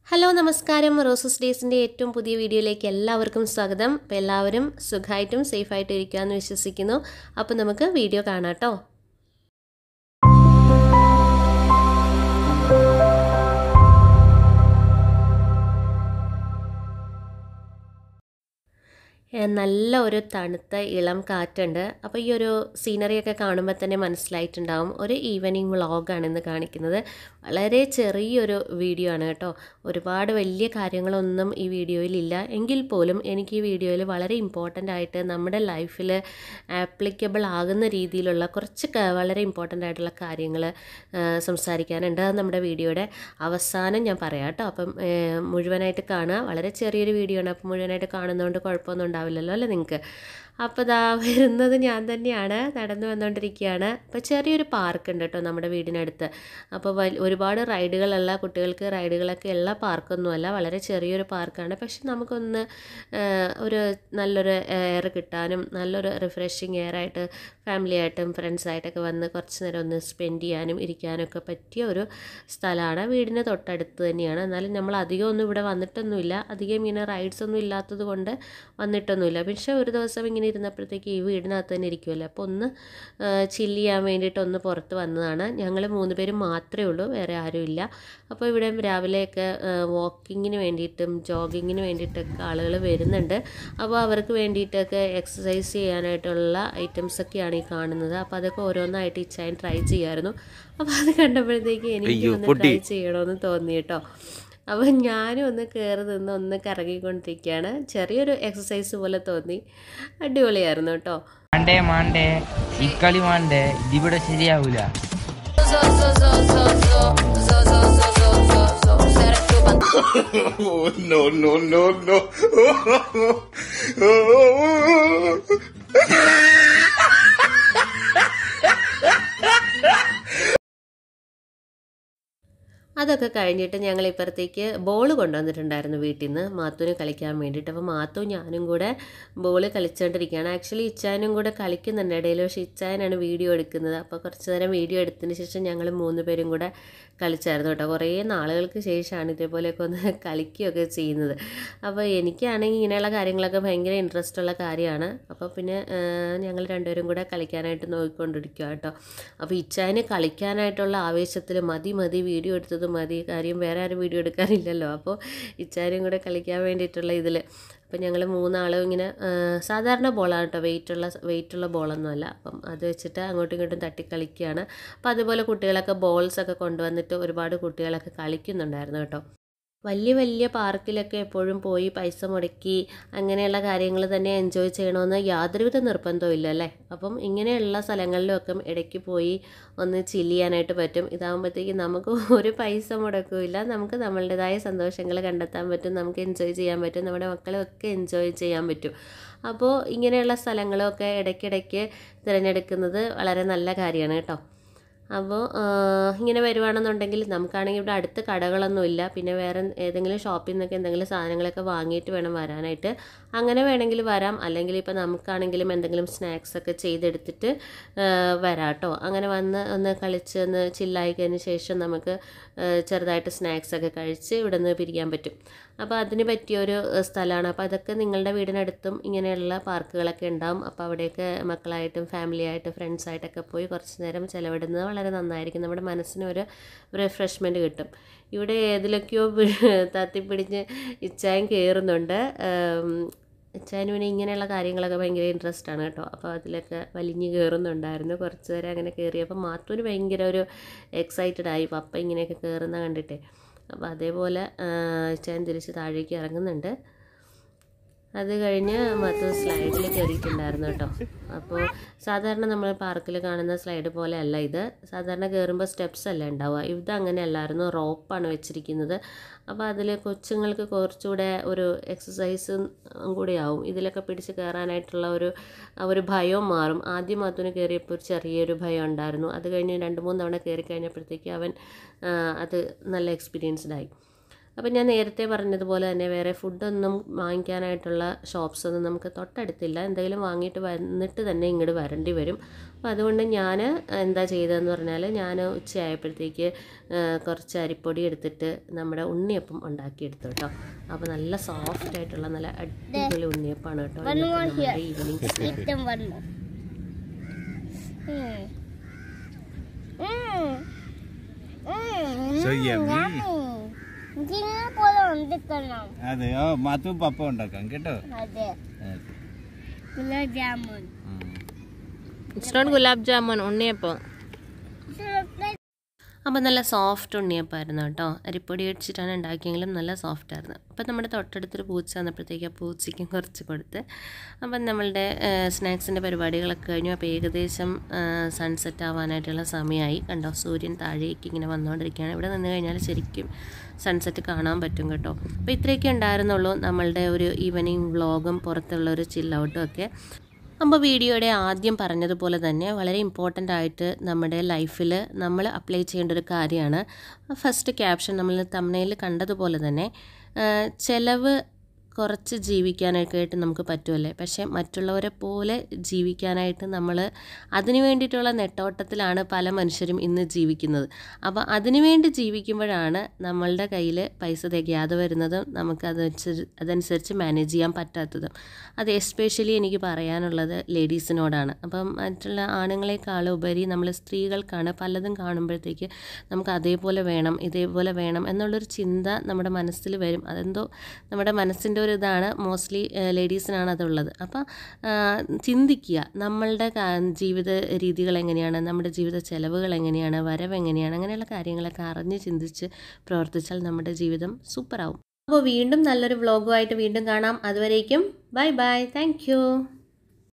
Hello നമസ്കാരം roses ഡേയ്സിൻ്റെ ഏറ്റവും പുതിയ വീഡിയോയിലേക്ക് എല്ലാവർക്കും സ്വാഗതം. അപ്പോൾ എല്ലാവരും സുഖമായിട്ടും സേഫായിട്ടും ഇരിക്കാമെന്ന് വിശ്വസിക്കുന്നു. അപ്പോൾ നമുക്ക് വീഡിയോ കാണാം കേട്ടോ. നല്ല ഒരു തണുത്ത ഇളം കാറ്റുണ്ട്. അപ്പോൾ ഈ ഒരു സീനറിയൊക്കെ കാണുമ്പോൾ തന്നെ മനസ്സിലായിട്ടുണ്ടാവും ഒരു ഈവനിങ് വ്ളോഗാണ് ഇന്ന് കാണിക്കുന്നത്. വളരെ ചെറിയൊരു വീഡിയോ ആണ് കേട്ടോ. ഒരുപാട് വലിയ കാര്യങ്ങളൊന്നും ഈ വീഡിയോയിലില്ല. എങ്കിൽ പോലും എനിക്ക് ഈ വീഡിയോയിൽ വളരെ ഇമ്പോർട്ടൻ്റ് ആയിട്ട് നമ്മുടെ ലൈഫിൽ ആപ്ലിക്കബിൾ ആകുന്ന രീതിയിലുള്ള കുറച്ച് വളരെ ഇമ്പോർട്ടൻ്റ് ആയിട്ടുള്ള കാര്യങ്ങൾ സംസാരിക്കാനുണ്ട്. അത് നമ്മുടെ വീഡിയോയുടെ അവസാനം ഞാൻ പറയാം കേട്ടോ. അപ്പം മുഴുവനായിട്ട് കാണുക. വളരെ ചെറിയൊരു വീഡിയോ ആണ്. അപ്പം മുഴുവനായിട്ട് കാണുന്നതുകൊണ്ട് കുഴപ്പമൊന്നും ഉണ്ടാവില്ലല്ലോ അല്ലേ നിങ്ങൾക്ക്. അപ്പോൾ ഇതാ വരുന്നത് ഞാൻ തന്നെയാണ്, നടന്നു വന്നുകൊണ്ടിരിക്കുകയാണ്. അപ്പോൾ ചെറിയൊരു പാർക്ക് ഉണ്ട് കേട്ടോ നമ്മുടെ വീടിനടുത്ത്. അപ്പോൾ ഒരുപാട് റൈഡുകളുള്ള കുട്ടികൾക്ക് റൈഡുകളൊക്കെ ഉള്ള പാർക്കൊന്നുമല്ല, വളരെ ചെറിയൊരു പാർക്കാണ്. പക്ഷെ നമുക്കൊന്ന് ഒരു നല്ലൊരു എയർ കിട്ടാനും നല്ലൊരു റിഫ്രഷിങ് എയർ ആയിട്ട് ഫാമിലിയായിട്ടും ഫ്രണ്ട്സായിട്ടൊക്കെ വന്ന് കുറച്ച് നേരം ഒന്ന് സ്പെൻഡ് ചെയ്യാനും ഇരിക്കാനൊക്കെ പറ്റിയ ഒരു സ്ഥലമാണ്. വീടിന് തൊട്ടടുത്ത് തന്നെയാണ്. എന്നാലും നമ്മൾ അധികം ഒന്നും ഇവിടെ വന്നിട്ടൊന്നുമില്ല. അധികം ഇങ്ങനെ റൈഡ്സ് ഒന്നും ഇല്ലാത്തത് കൊണ്ട് വന്നിട്ടൊന്നുമില്ല. പക്ഷേ ഒരു ദിവസം ഇങ്ങനെ ഇരുന്നപ്പോഴത്തേക്ക് ഈ വീടിനകത്ത് തന്നെ ഇരിക്കുമല്ലോ, അപ്പോൾ ഒന്ന് ചില്ല് ചെയ്യാൻ വേണ്ടിയിട്ട് ഒന്ന് പുറത്ത് വന്നതാണ്. ഞങ്ങൾ 3 പേരും മാത്രമേ ഉള്ളൂ, വേറെ ആരുമില്ല. അപ്പോൾ ഇവിടെ രാവിലെയൊക്കെ വാക്കിങ്ങിന് വേണ്ടിയിട്ടും ജോഗിങ്ങിന് വേണ്ടിയിട്ടൊക്കെ ആളുകൾ വരുന്നുണ്ട്. അപ്പോൾ അവർക്ക് വേണ്ടിയിട്ടൊക്കെ എക്സസൈസ് ചെയ്യാനായിട്ടുള്ള ഐറ്റംസൊക്കെയാണ് ഈ കാണുന്നത്. അപ്പോൾ അതൊക്കെ ഓരോന്നായിട്ട് ഇച്ചായൻ ട്രൈ ചെയ്യായിരുന്നു. അപ്പോൾ അത് കണ്ടപ്പോഴത്തേക്ക് എനിക്ക് ഒന്ന് ട്രൈ ചെയ്യണമെന്ന് തോന്നി കേട്ടോ. അപ്പോൾ ഞാനും ഒന്ന് കയറി നിന്ന് ഒന്ന് കറങ്ങിക്കൊണ്ടിരിക്കുകയാണ്. ചെറിയൊരു എക്സസൈസ് പോലെ തോന്നി. അടിപൊളിയായിരുന്നു കേട്ടോ. മാണ്ടേ ഈ കളി മാണ്ടേ, ഇതിവിടെ ശരിയാവൂല. അതൊക്കെ കഴിഞ്ഞിട്ട് ഞങ്ങൾ ഇപ്പുറത്തേക്ക് ബോൾ കൊണ്ടുവന്നിട്ടുണ്ടായിരുന്നു വീട്ടിൽ നിന്ന് മാത്തൂന് കളിക്കാൻ വേണ്ടിയിട്ട്. അപ്പോൾ മാത്തു ഞാനും കൂടെ ബോൾ കളിച്ചുകൊണ്ടിരിക്കുകയാണ്. ആക്ച്വലി ഇച്ചാനും കൂടെ കളിക്കുന്നുണ്ട് ഇടയിൽ, പക്ഷേ ഇച്ചാനാണ് വീഡിയോ എടുക്കുന്നത്. അപ്പോൾ കുറച്ച് നേരം വീഡിയോ എടുത്തതിന് ശേഷം ഞങ്ങൾ 3 പേരും കൂടെ കളിച്ചായിരുന്നു കേട്ടോ. കുറേ നാളുകൾക്ക് ശേഷമാണ് ഇതേപോലെയൊക്കെ ഒന്ന് കളിക്കുകയൊക്കെ ചെയ്യുന്നത്. അപ്പോൾ എനിക്കാണെങ്കിൽ ഇങ്ങനെയുള്ള കാര്യങ്ങളൊക്കെ ഭയങ്കര ഇൻട്രസ്റ്റ് ഉള്ള കാര്യമാണ്. അപ്പോൾ പിന്നെ ഞങ്ങൾ 2 പേരും കൂടെ കളിക്കാനായിട്ട് നോക്കിക്കൊണ്ടിരിക്കുക കേട്ടോ. അപ്പോൾ ഇച്ചാന് കളിക്കാനായിട്ടുള്ള ആവേശത്തിൽ മതി വീഡിയോ എടുത്തത് മതി, കാര്യം വേറെ ആരും വീഡിയോ എടുക്കാനില്ലല്ലോ. അപ്പോൾ ഇച്ചാരും കൂടെ കളിക്കാൻ വേണ്ടിയിട്ടുള്ള ഇതിൽ അപ്പോൾ ഞങ്ങൾ 3 ആളും ഇങ്ങനെ സാധാരണ ബോളാണ് കേട്ടോ, വെയിറ്റുള്ള ബോളൊന്നുമല്ല. അപ്പം അത് വെച്ചിട്ട് അങ്ങോട്ടും ഇങ്ങോട്ടും തട്ടിക്കളിക്കുകയാണ്. അപ്പോൾ അതുപോലെ കുട്ടികളൊക്കെ ബോൾസൊക്കെ കൊണ്ടുവന്നിട്ട് ഒരുപാട് കുട്ടികളൊക്കെ കളിക്കുന്നുണ്ടായിരുന്നു കേട്ടോ. വലിയ പാർക്കിലൊക്കെ എപ്പോഴും പോയി പൈസ മുടക്കി അങ്ങനെയുള്ള കാര്യങ്ങൾ തന്നെ എൻജോയ് ചെയ്യണമെന്ന് യാതൊരുവിധ നിർബന്ധവും ഇല്ല അല്ലേ. അപ്പം ഇങ്ങനെയുള്ള സ്ഥലങ്ങളിലൊക്കെ ഇടയ്ക്ക് പോയി ഒന്ന് ചില്ല് ചെയ്യാനായിട്ട് പറ്റും. ഇതാകുമ്പോഴത്തേക്കും നമുക്ക് ഒരു പൈസ മുടക്കില്ല, നമുക്ക് നമ്മളുടേതായ സന്തോഷങ്ങൾ കണ്ടെത്താൻ പറ്റും, നമുക്ക് എൻജോയ് ചെയ്യാൻ പറ്റും, നമ്മുടെ മക്കളൊക്കെ എൻജോയ് ചെയ്യാൻ പറ്റും. അപ്പോൾ ഇങ്ങനെയുള്ള സ്ഥലങ്ങളൊക്കെ ഇടയ്ക്കിടയ്ക്ക് തിരഞ്ഞെടുക്കുന്നത് വളരെ നല്ല കാര്യമാണ് കേട്ടോ. അപ്പോൾ ഇങ്ങനെ വരുവാണെന്നുണ്ടെങ്കിൽ നമുക്കാണെങ്കിൽ ഇവിടെ അടുത്ത് കടകളൊന്നുമില്ല. പിന്നെ വേറെ ഏതെങ്കിലും ഷോപ്പിൽ നിന്നൊക്കെ എന്തെങ്കിലും സാധനങ്ങളൊക്കെ വാങ്ങിയിട്ട് വേണം വരാനായിട്ട്. അങ്ങനെ വേണമെങ്കിൽ വരാം, അല്ലെങ്കിൽ ഇപ്പോൾ നമുക്കാണെങ്കിലും എന്തെങ്കിലും സ്നാക്സൊക്കെ ചെയ്തെടുത്തിട്ട് വരാം കേട്ടോ. അങ്ങനെ വന്ന് ഒന്ന് കളിച്ച് ഒന്ന് ചില്ലായിക്കതിന് ശേഷം നമുക്ക് ചെറുതായിട്ട് സ്നാക്സൊക്കെ കഴിച്ച് ഇവിടെ നിന്ന് പിരിക്കാൻ പറ്റും. അപ്പോൾ അതിന് പറ്റിയൊരു സ്ഥലമാണ്. അപ്പോൾ അതൊക്കെ നിങ്ങളുടെ വീടിനടുത്തും ഇങ്ങനെയുള്ള പാർക്കുകളൊക്കെ ഉണ്ടാവും. അപ്പോൾ അവിടെയൊക്കെ മക്കളായിട്ടും ഫാമിലിയായിട്ടും ഫ്രണ്ട്സായിട്ടൊക്കെ പോയി കുറച്ച് നേരം ചിലവിടുന്നത് വളരെ നന്നായിരിക്കും. നമ്മുടെ മനസ്സിന് ഒരു റിഫ്രഷ്മെൻറ്റ് കിട്ടും. ഇവിടെ ഏതിലൊക്കെയോ തത്തിപ്പിടിച്ച് ഇച്ചായം കയറുന്നുണ്ട്. ഇച്ചാനുവിന് ഇങ്ങനെയുള്ള കാര്യങ്ങളൊക്കെ ഭയങ്കര ഇൻട്രസ്റ്റ് ആണ് കേട്ടോ. അപ്പോൾ അതിലൊക്കെ വലിഞ്ഞ് കയറുന്നുണ്ടായിരുന്നു. കുറച്ച് നേരം അങ്ങനെ കയറി. അപ്പോൾ മാത്തൂന് ഭയങ്കര ഒരു എക്സൈറ്റഡ് ആയി പപ്പ ഇങ്ങനെയൊക്കെ കയറുന്ന കണ്ടിട്ടേ. അപ്പോൾ അതേപോലെ ഇച്ചാൻ തിരിച്ച് താഴേക്ക് ഇറങ്ങുന്നുണ്ട്. അത് കഴിഞ്ഞ് മറ്റു സ്ലൈഡിൽ കയറിയിട്ടുണ്ടായിരുന്നു കേട്ടോ. അപ്പോൾ സാധാരണ നമ്മൾ പാർക്കിൽ കാണുന്ന സ്ലൈഡ് പോലെ അല്ല ഇത്. സാധാരണ കയറുമ്പോൾ സ്റ്റെപ്സ് അല്ല ഉണ്ടാവുക, ഇത് അങ്ങനെ അല്ലായിരുന്നു, റോപ്പാണ് വെച്ചിരിക്കുന്നത്. അപ്പോൾ അതിൽ കൊച്ചുങ്ങൾക്ക് കുറച്ചുകൂടെ ഒരു എക്സസൈസും കൂടി ആവും. ഇതിലൊക്കെ പിടിച്ച് കയറാനായിട്ടുള്ള ഒരു ഭയവും മാറും. ആദ്യം അതിന് കയറിയപ്പോൾ ഒരു ചെറിയൊരു ഭയം ഉണ്ടായിരുന്നു. അത് കഴിഞ്ഞ് 2-3 തവണ കയറി കഴിഞ്ഞപ്പോഴത്തേക്ക് അവൻ അത് നല്ല എക്സ്പീരിയൻസ്ഡായി. അപ്പോൾ ഞാൻ നേരത്തെ പറഞ്ഞതുപോലെ തന്നെ വേറെ ഫുഡൊന്നും വാങ്ങിക്കാനായിട്ടുള്ള ഷോപ്സൊന്നും നമുക്ക് തൊട്ടടുത്തില്ല. എന്തെങ്കിലും വാങ്ങിയിട്ട് വന്നിട്ട് തന്നെ ഇങ്ങോട്ട് വരേണ്ടി വരും. അപ്പോൾ അതുകൊണ്ട് ഞാൻ എന്താ ചെയ്തതെന്ന് പറഞ്ഞാൽ ഞാൻ ഉച്ചയായപ്പോഴത്തേക്ക് കുറച്ച് അരിപ്പൊടി എടുത്തിട്ട് നമ്മുടെ ഉണ്ണിയപ്പം ഉണ്ടാക്കിയെടുത്തു കേട്ടോ. അപ്പോൾ നല്ല സോഫ്റ്റ് ആയിട്ടുള്ള നല്ല അടിപൊളി ഉണ്ണിയപ്പമാണ് കേട്ടോ നമ്മുടെ ഈവനിങ് സ്നാക്ക്. അതെയോ മാത്തു പപ്പ ഉണ്ടാക്കാം കേട്ടോ. ഗുലാബ് ജാമുൻ ഉണ്ണിയപ്പം. അപ്പോൾ നല്ല സോഫ്റ്റ് ഉണ്ണിയപ്പമായിരുന്നു കേട്ടോ. അരിപ്പൊടി അടിച്ചിട്ടാണ് ഉണ്ടാക്കിയെങ്കിലും നല്ല സോഫ്റ്റായിരുന്നു. അപ്പോൾ നമ്മുടെ തൊട്ടടുത്തൊരു പൂച്ച വന്നപ്പോഴത്തേക്ക് ആ പൂച്ചയ്ക്കും കുറച്ച് കൊടുത്ത്. അപ്പം നമ്മളുടെ സ്നാക്സിൻ്റെ പരിപാടികളൊക്കെ കഴിഞ്ഞു. അപ്പോൾ ഏകദേശം സൺസെറ്റ് ആവാനായിട്ടുള്ള സമയമായി. കണ്ടോ, സൂര്യൻ താഴേക്ക് ഇങ്ങനെ വന്നുകൊണ്ടിരിക്കുകയാണ്. ഇവിടെ നിന്ന് കഴിഞ്ഞാൽ ശരിക്കും സൺസെറ്റ് കാണാൻ പറ്റും കേട്ടോ. അപ്പോൾ ഇത്രയൊക്കെ ഉണ്ടായിരുന്നുള്ളൂ നമ്മളുടെ ഒരു ഈവനിങ് വ്ളോഗും പുറത്തുള്ള ഒരു ചില്ലൗട്ടും ഒക്കെ. അപ്പോൾ വീഡിയോയുടെ ആദ്യം പറഞ്ഞതുപോലെ തന്നെ വളരെ ഇമ്പോർട്ടൻ്റ് ആയിട്ട് നമ്മുടെ ലൈഫിൽ നമ്മൾ അപ്ലൈ ചെയ്യേണ്ട ഒരു കാര്യമാണ്. ഫസ്റ്റ് ക്യാപ്ഷൻ നമ്മൾ തംബ്നെയിൽ കണ്ടതുപോലെ തന്നെ ചിലവ് കുറച്ച് ജീവിക്കാനൊക്കെ ആയിട്ട് നമുക്ക് പറ്റുമല്ലേ, പക്ഷേ മറ്റുള്ളവരെ പോലെ ജീവിക്കാനായിട്ട് നമ്മൾ അതിനു വേണ്ടിയിട്ടുള്ള നെട്ടോട്ടത്തിലാണ് പല മനുഷ്യരും ഇന്ന് ജീവിക്കുന്നത്. അപ്പോൾ അതിനുവേണ്ടി ജീവിക്കുമ്പോഴാണ് നമ്മളുടെ കയ്യിൽ പൈസ തികയാതെ വരുന്നതും നമുക്ക് അതനുസരിച്ച് മാനേജ് ചെയ്യാൻ പറ്റാത്തതും. അത് എസ്പെഷ്യലി എനിക്ക് പറയാനുള്ളത് ലേഡീസിനോടാണ്. അപ്പം മറ്റുള്ള ആണുങ്ങളെക്കാളും ഉപരി നമ്മൾ സ്ത്രീകൾക്കാണ് പലതും കാണുമ്പോഴത്തേക്ക് നമുക്ക് അതേപോലെ വേണം ഇതേപോലെ വേണം എന്നുള്ളൊരു ചിന്ത നമ്മുടെ മനസ്സിൽ വരും. അതെന്തോ നമ്മുടെ മനസ്സിൻ്റെ ഒരു ഇതാണ്. മോസ്റ്റ്ലി ലേഡീസിനാണ് അതുള്ളത്. അപ്പം ചിന്തിക്കുക, നമ്മളുടെ ജീവിത രീതികൾ എങ്ങനെയാണ്, നമ്മുടെ ജീവിത ചെലവുകൾ എങ്ങനെയാണ്, വരവ് എങ്ങനെയാണ്, അങ്ങനെയുള്ള കാര്യങ്ങളൊക്കെ അറിഞ്ഞ് ചിന്തിച്ച് പ്രവർത്തിച്ചാൽ നമ്മുടെ ജീവിതം സൂപ്പറാവും. അപ്പോൾ വീണ്ടും നല്ലൊരു വ്ളോഗുമായിട്ട് വീണ്ടും കാണാം. അതുവരേക്കും ബൈ ബൈ. Thank you.